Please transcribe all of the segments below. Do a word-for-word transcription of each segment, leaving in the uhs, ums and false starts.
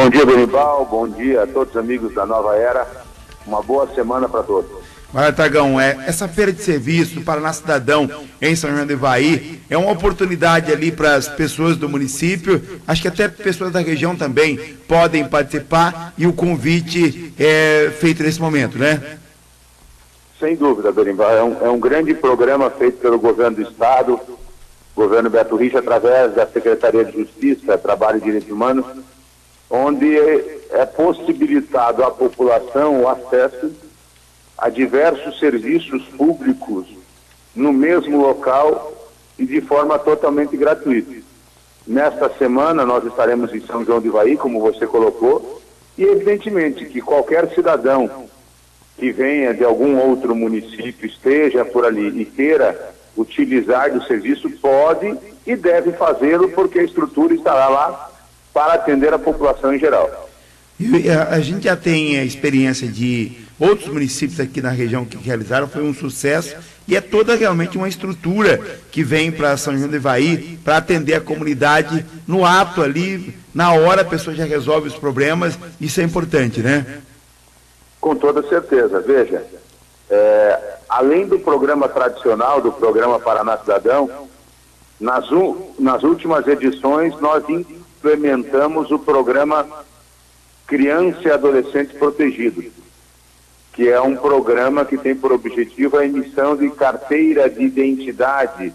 Bom dia, Berimbau, bom dia a todos os amigos da Nova Era, uma boa semana para todos. Olha, Tragão, é, essa feira de serviço do Paraná Cidadão em São João do Ivaí é uma oportunidade ali para as pessoas do município, acho que até pessoas da região também podem participar, e o convite é feito nesse momento, né? Sem dúvida, Berimbau, é um, é um grande programa feito pelo governo do Estado, governo Beto Richa, através da Secretaria de Justiça, Trabalho e Direitos Humanos, onde é possibilitado à população o acesso a diversos serviços públicos no mesmo local e de forma totalmente gratuita. Nesta semana nós estaremos em São João do Ivaí, como você colocou, e evidentemente que qualquer cidadão que venha de algum outro município, esteja por ali e queira utilizar do serviço, pode e deve fazê-lo, porque a estrutura estará lá para atender a população em geral. E a, a gente já tem a experiência de outros municípios aqui na região que realizaram, foi um sucesso, e é toda realmente uma estrutura que vem para São João do Ivaí para atender a comunidade no ato ali, na hora a pessoa já resolve os problemas, isso é importante, né? Com toda certeza. Veja, é, além do programa tradicional, do programa Paraná Cidadão, nas, nas últimas edições nós implementamos o programa Criança e Adolescente Protegido, que é um programa que tem por objetivo a emissão de carteira de identidade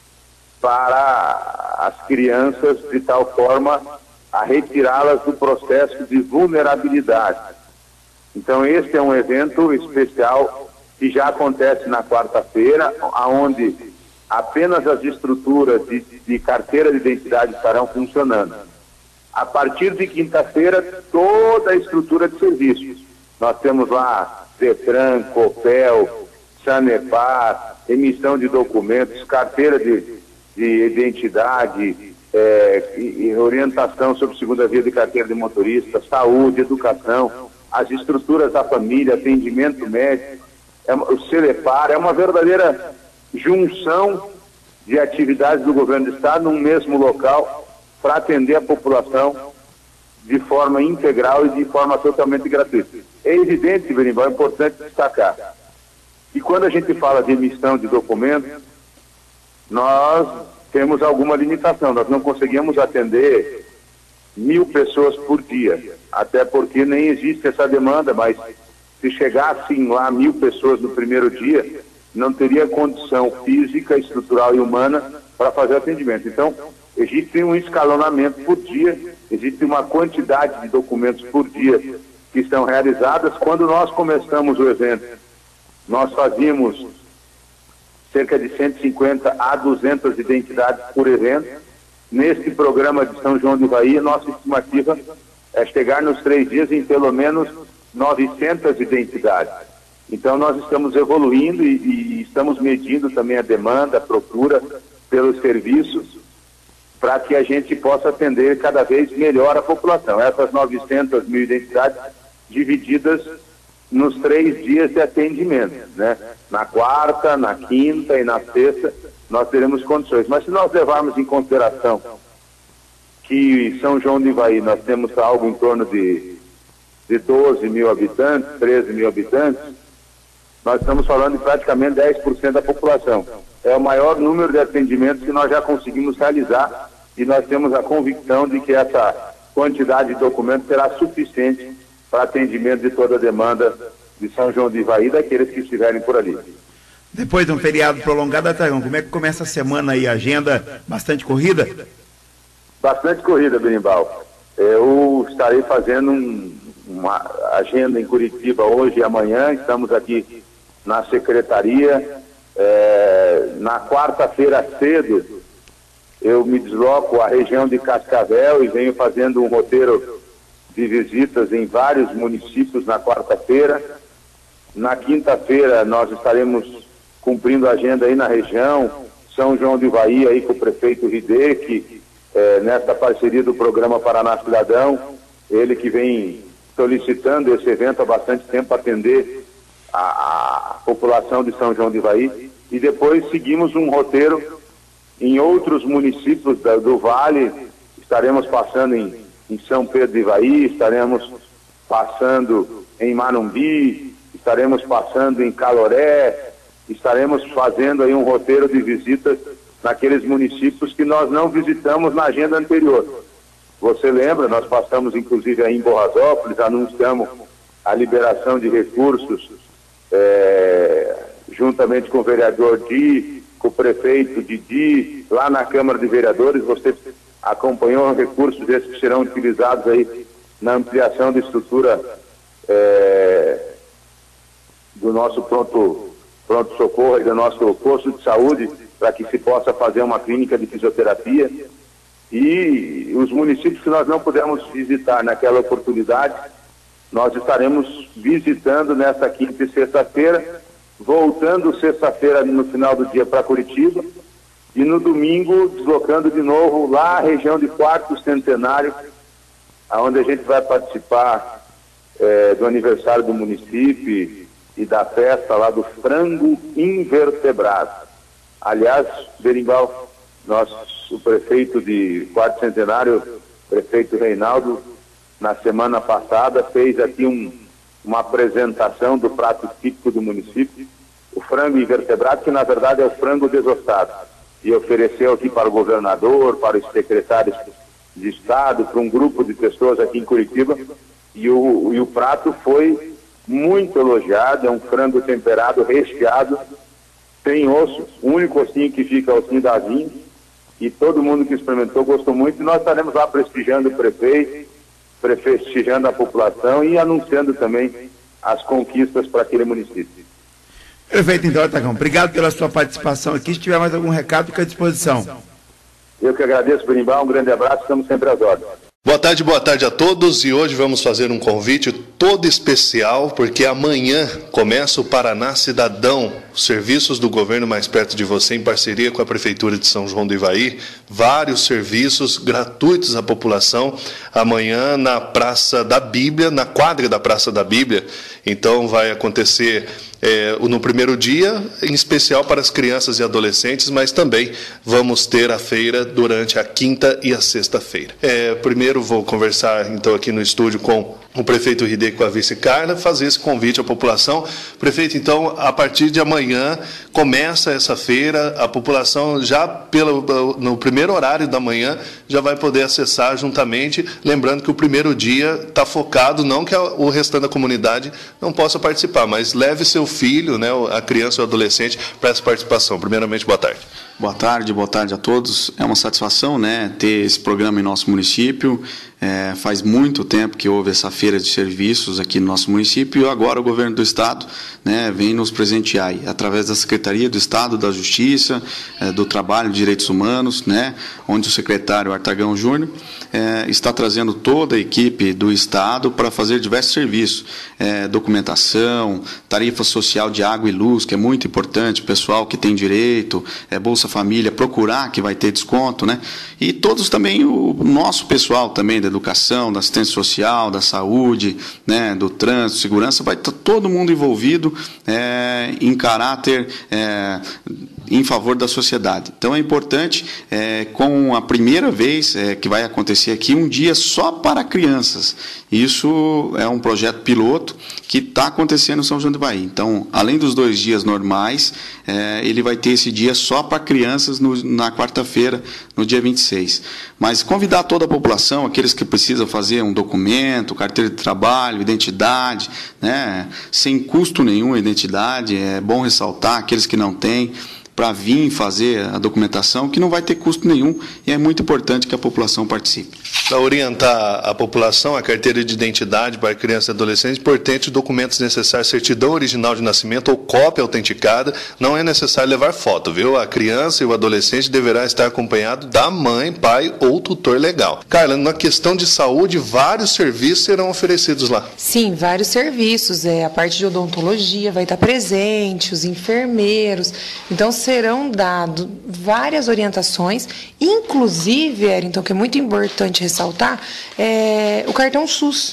para as crianças, de tal forma a retirá-las do processo de vulnerabilidade. Então esse é um evento especial que já acontece na quarta-feira, onde apenas as estruturas de, de carteira de identidade estarão funcionando. A partir de quinta-feira, toda a estrutura de serviços. Nós temos lá Detran, Copel, Sanepar, emissão de documentos, carteira de, de identidade, é, e orientação sobre segunda via de carteira de motorista, saúde, educação, as estruturas da família, atendimento médico, é, o Celepar, é uma verdadeira junção de atividades do governo do Estado num mesmo local para atender a população de forma integral e de forma totalmente gratuita. É evidente, Berimbau, é importante destacar que quando a gente fala de emissão de documentos, nós temos alguma limitação, nós não conseguimos atender mil pessoas por dia, até porque nem existe essa demanda, mas se chegassem lá mil pessoas no primeiro dia, não teria condição física, estrutural e humana para fazer atendimento. Então, existe um escalonamento por dia, existe uma quantidade de documentos por dia que são realizadas. Quando nós começamos o evento, nós fazíamos cerca de cento e cinquenta a duzentas identidades por evento. Neste programa de São João do Ivaí, nossa estimativa é chegar nos três dias em pelo menos novecentas identidades. Então nós estamos evoluindo e, e estamos medindo também a demanda, a procura pelos serviços, para que a gente possa atender cada vez melhor a população. Essas novecentas mil identidades divididas nos três dias de atendimento, né? Na quarta, na quinta e na sexta nós teremos condições. Mas se nós levarmos em consideração que São João do Ivaí nós temos algo em torno de, de doze mil habitantes, treze mil habitantes, nós estamos falando de praticamente dez por cento da população. É o maior número de atendimentos que nós já conseguimos realizar, e nós temos a convicção de que essa quantidade de documentos será suficiente para atendimento de toda a demanda de São João do Ivaí e daqueles que estiverem por ali. Depois de um feriado prolongado, Tragão, como é que começa a semana aí? Agenda bastante corrida? Bastante corrida, Berimbau. Eu estarei fazendo um, uma agenda em Curitiba hoje e amanhã. Estamos aqui na secretaria. É, na quarta-feira cedo, eu me desloco à região de Cascavel e venho fazendo um roteiro de visitas em vários municípios na quarta-feira. Na quinta-feira nós estaremos cumprindo a agenda aí na região, São João do Ivaí aí com o prefeito Ridec, é, nesta parceria do programa Paraná Cidadão, ele que vem solicitando esse evento há bastante tempo para atender a, a população de São João do Ivaí, e depois seguimos um roteiro em outros municípios da, do Vale. Estaremos passando em em São Pedro de Ivaí, estaremos passando em Manumbi, estaremos passando em Caloré, estaremos fazendo aí um roteiro de visitas naqueles municípios que nós não visitamos na agenda anterior. Você lembra, nós passamos inclusive aí em Borrasópolis, anunciamos a liberação de recursos é, juntamente com o vereador Di, com o prefeito Didi, lá na Câmara de Vereadores. Você acompanhou recursos esses que serão utilizados aí na ampliação da estrutura é, do nosso pronto, pronto socorro e do nosso posto de saúde, para que se possa fazer uma clínica de fisioterapia. E os municípios que nós não pudemos visitar naquela oportunidade, nós estaremos visitando nesta quinta e sexta-feira, voltando sexta-feira no final do dia para Curitiba, e no domingo deslocando de novo lá à região de Quarto Centenário, onde a gente vai participar é, do aniversário do município e da festa lá do frango invertebrado. Aliás, Berimbau, nosso, o prefeito de Quarto Centenário, prefeito Reinaldo, na semana passada fez aqui um, uma apresentação do prato típico do município, o frango invertebrado, que na verdade é o frango desossado, e ofereceu aqui para o governador, para os secretários de Estado, para um grupo de pessoas aqui em Curitiba, e o, e o prato foi muito elogiado. É um frango temperado, recheado, sem osso, o único ossinho que fica é o ossinho da vinha, e todo mundo que experimentou gostou muito, e nós estaremos lá prestigiando o prefeito, prestigiando a população e anunciando também as conquistas para aquele município. Prefeito, então, Artagão, obrigado pela sua participação aqui. Se tiver mais algum recado, fica à disposição. Eu que agradeço, Berimbau, um grande abraço, estamos sempre às ordens. Boa tarde, boa tarde a todos, e hoje vamos fazer um convite todo especial, porque amanhã começa o Paraná Cidadão, serviços do governo mais perto de você, em parceria com a Prefeitura de São João do Ivaí, vários serviços gratuitos à população, amanhã na Praça da Bíblia, na quadra da Praça da Bíblia. Então vai acontecer é, no primeiro dia, em especial para as crianças e adolescentes, mas também vamos ter a feira durante a quinta e a sexta-feira. É, primeiro vou conversar então aqui no estúdio com o prefeito Ridê, com a vice Carla, fazer esse convite à população. Prefeito, então, a partir de amanhã começa essa feira, a população já pelo, no primeiro horário da manhã já vai poder acessar juntamente, lembrando que o primeiro dia está focado, não que o restante da comunidade não possa participar, mas leve seu filho, né, a criança ou adolescente, para essa participação. Primeiramente, boa tarde. Boa tarde, boa tarde a todos. É uma satisfação, né, ter esse programa em nosso município. É, faz muito tempo que houve essa feira de serviços aqui no nosso município, e agora o governo do Estado, né, vem nos presentear através da Secretaria do Estado da Justiça, é, do Trabalho e Direitos Humanos, né, onde o secretário Artagão Júnior é, está trazendo toda a equipe do Estado para fazer diversos serviços, é, documentação, tarifa social de água e luz, que é muito importante, pessoal que tem direito, é, Bolsa Família, procurar que vai ter desconto, né, e todos também, o nosso pessoal também da educação, da assistência social, da saúde, né, do trânsito, segurança, vai estar todo mundo envolvido é, em caráter é, em favor da sociedade. Então é importante, é, com a primeira vez é, que vai acontecer aqui, um dia só para crianças. Isso é um projeto piloto que está acontecendo em São João do Ivaí. Então, além dos dois dias normais, é, ele vai ter esse dia só para crianças no, na quarta-feira, no dia vinte e seis. Mas convidar toda a população, aqueles que precisam fazer um documento, carteira de trabalho, identidade, né, sem custo nenhum a identidade, é bom ressaltar, aqueles que não têm, para vir fazer a documentação, que não vai ter custo nenhum, e é muito importante que a população participe. Para orientar a população, a carteira de identidade para crianças e adolescentes, importante documentos necessários, certidão original de nascimento ou cópia autenticada, não é necessário levar foto, viu? A criança e o adolescente deverá estar acompanhado da mãe, pai ou tutor legal. Carla, na questão de saúde, vários serviços serão oferecidos lá. Sim, vários serviços, é, a parte de odontologia vai estar presente, os enfermeiros, então serão dadas várias orientações, inclusive, Wellington, que é muito importante ressaltar, é, o cartão SUS,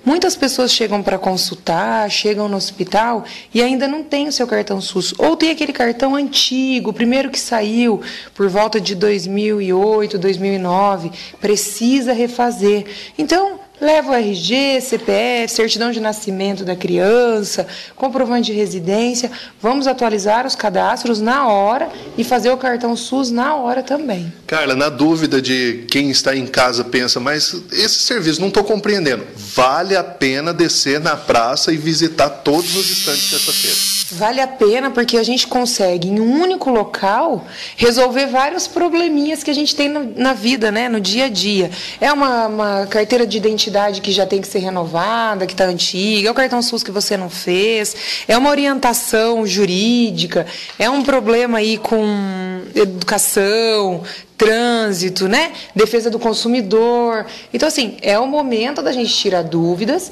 Muitas pessoas chegam para consultar, chegam no hospital e ainda não tem o seu cartão SUS. Ou tem aquele cartão antigo, o primeiro que saiu por volta de dois mil e oito, dois mil e nove, precisa refazer. Então, leva o R G, C P F, certidão de nascimento da criança, comprovante de residência. Vamos atualizar os cadastros na hora e fazer o cartão SUS na hora também. Carla, na dúvida de quem está em casa pensa, mas esse serviço não estou compreendendo. Vale a pena descer na praça e visitar todos os estandes terça-feira? Vale a pena porque a gente consegue, em um único local, resolver vários probleminhas que a gente tem no, na vida, né, no dia a dia. É uma, uma carteira de identidade que já tem que ser renovada, que está antiga, é o cartão SUS que você não fez, é uma orientação jurídica, é um problema aí com educação, trânsito, né? Defesa do consumidor. Então, assim, é o momento da gente tirar dúvidas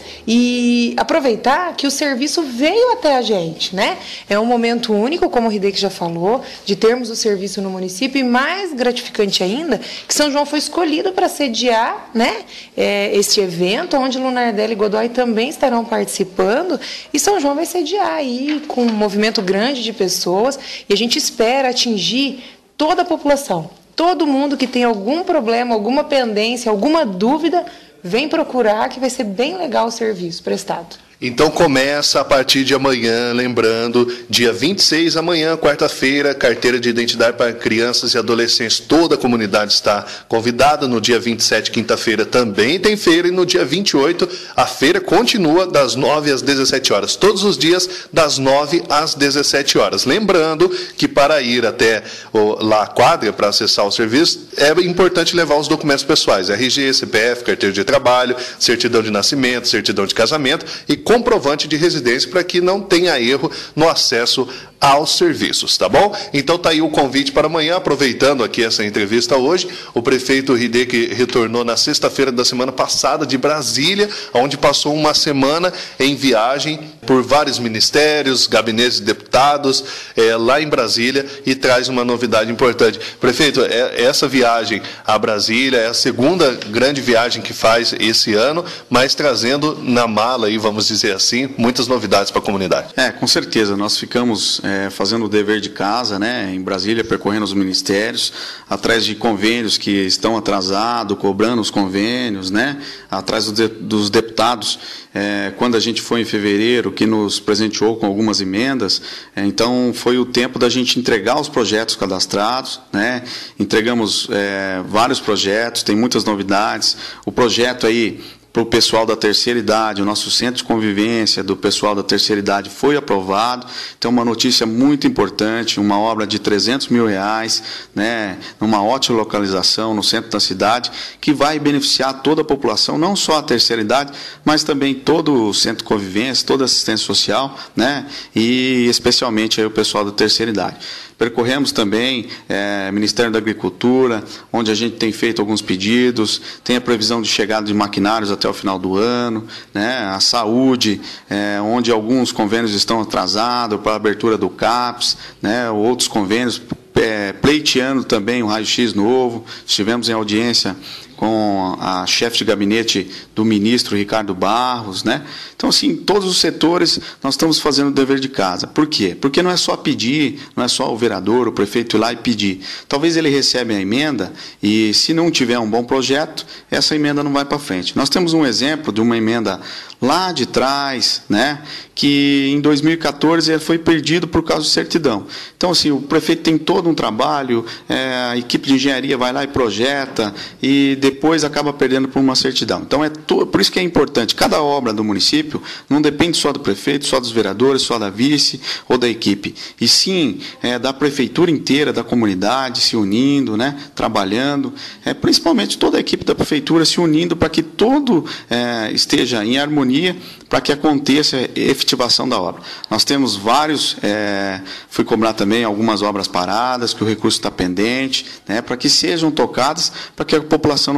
e aproveitar que o serviço veio até a gente, né? É um momento único, como o Hideki já falou, de termos o serviço no município e mais gratificante ainda, que São João foi escolhido para sediar, né, é, este evento, onde Lunardelli e Godoy também estarão participando, e São João vai sediar aí com um movimento grande de pessoas, e a gente espera atingir toda a população. Todo mundo que tem algum problema, alguma pendência, alguma dúvida, vem procurar, que vai ser bem legal o serviço prestado. Então começa a partir de amanhã, lembrando, dia vinte e seis, amanhã, quarta-feira, carteira de identidade para crianças e adolescentes. Toda a comunidade está convidada. No dia vinte e sete, quinta-feira, também tem feira. E no dia vinte e oito, a feira continua das nove às dezessete horas. Todos os dias, das nove às dezessete horas. Lembrando que para ir até o, lá a quadra, para acessar o serviço, é importante levar os documentos pessoais. R G, C P F, carteira de trabalho, certidão de nascimento, certidão de casamento e comprovante de residência para que não tenha erro no acesso aos serviços, tá bom? Então tá aí o convite para amanhã, aproveitando aqui essa entrevista hoje. O prefeito Hideki retornou na sexta-feira da semana passada de Brasília, onde passou uma semana em viagem por vários ministérios, gabinetes de deputados, é, lá em Brasília, e traz uma novidade importante. Prefeito, é, essa viagem a Brasília é a segunda grande viagem que faz esse ano, mas trazendo na mala, aí, vamos dizer assim, muitas novidades para a comunidade. É, com certeza, nós ficamos é, fazendo o dever de casa, né, em Brasília, percorrendo os ministérios, atrás de convênios que estão atrasados, cobrando os convênios, né, atrás do de, dos deputados, é, quando a gente foi em fevereiro, que nos presenteou com algumas emendas, é, então foi o tempo da gente entregar os projetos cadastrados, né, entregamos é, vários projetos, tem muitas novidades, o projeto aí para o pessoal da terceira idade, o nosso centro de convivência do pessoal da terceira idade foi aprovado. Então, uma notícia muito importante, uma obra de trezentos mil reais, né, numa ótima localização no centro da cidade, que vai beneficiar toda a população, não só a terceira idade, mas também todo o centro de convivência, toda a assistência social, né, e especialmente aí o pessoal da terceira idade. Percorremos também é, Ministério da Agricultura, onde a gente tem feito alguns pedidos, tem a previsão de chegada de maquinários até o final do ano, né, a saúde, é, onde alguns convênios estão atrasados para a abertura do CAPS, né, outros convênios, é, pleiteando também um raio-x novo. Estivemos em audiência com a chefe de gabinete do ministro Ricardo Barros, né? Então, assim, todos os setores nós estamos fazendo o dever de casa. Por quê? Porque não é só pedir, não é só o vereador, o prefeito ir lá e pedir. Talvez ele receba a emenda e, se não tiver um bom projeto, essa emenda não vai para frente. Nós temos um exemplo de uma emenda lá de trás, né, que em dois mil e quatorze foi perdido por causa de certidão. Então, assim, o prefeito tem todo um trabalho, é, a equipe de engenharia vai lá e projeta, e depois acaba perdendo por uma certidão. Então, é to... por isso que é importante, cada obra do município não depende só do prefeito, só dos vereadores, só da vice ou da equipe, e sim é, da prefeitura inteira, da comunidade se unindo, né, trabalhando, é, principalmente toda a equipe da prefeitura se unindo para que todo é, esteja em harmonia, para que aconteça a efetivação da obra. Nós temos vários, é, fui cobrar também algumas obras paradas, que o recurso está pendente, né, para que sejam tocadas, para que a população não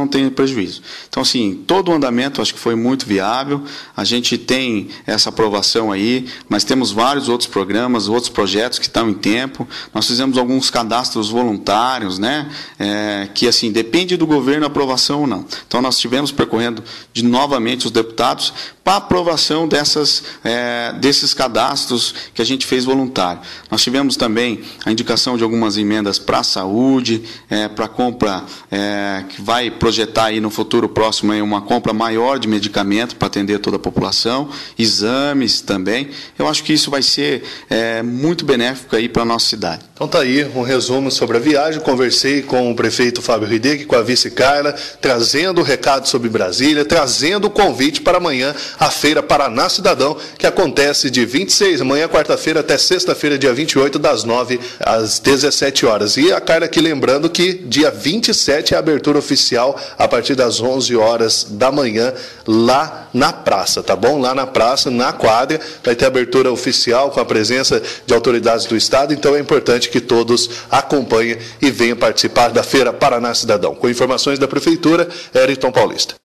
não tenha prejuízo. Então, assim, todo o andamento acho que foi muito viável, a gente tem essa aprovação aí, mas temos vários outros programas, outros projetos que estão em tempo, nós fizemos alguns cadastros voluntários, né, é, que, assim, depende do governo a aprovação ou não. Então, nós estivemos percorrendo de novamente os deputados para aprovação dessas, é, desses cadastros que a gente fez voluntário. Nós tivemos também a indicação de algumas emendas para a saúde, é, para compra, é, que vai projetar aí no futuro próximo aí uma compra maior de medicamento para atender toda a população, exames também. Eu acho que isso vai ser é, muito benéfico aí para a nossa cidade. Então tá aí um resumo sobre a viagem. Conversei com o prefeito Fábio Hideg, com a vice Carla, trazendo o recado sobre Brasília, trazendo o convite para amanhã, a Feira Paraná Cidadão, que acontece de vinte e seis, amanhã quarta-feira, até sexta-feira, dia vinte e oito, das nove às dezessete horas. E a Carla aqui lembrando que dia vinte e sete é a abertura oficial, a partir das onze horas da manhã, lá na praça, tá bom? Lá na praça, na quadra, vai ter abertura oficial com a presença de autoridades do Estado, então é importante que todos acompanhem e venham participar da Feira Paraná Cidadão. Com informações da Prefeitura, Ayrton Paulista.